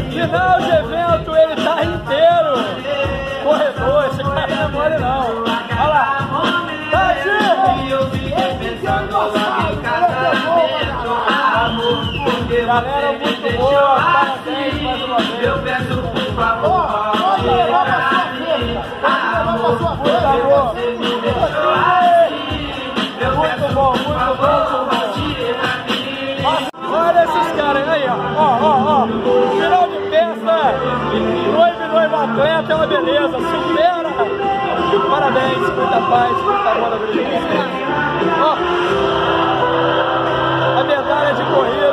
Final de evento, ele tá inteiro. Corredor, esse cara não é mole não. Olha lá. Galera, muito boa. Parabéns mais uma vez. Eu peço por favor. Pode levar pra sua festa. Muito amor. Muito bom, muito bom. Olha esses caras aí, ó. Final de festa. Noivo e noiva atleta é uma beleza. Supera. Parabéns, muita paz, muita amor na vida de vocês. Ó, a medalha de corrida.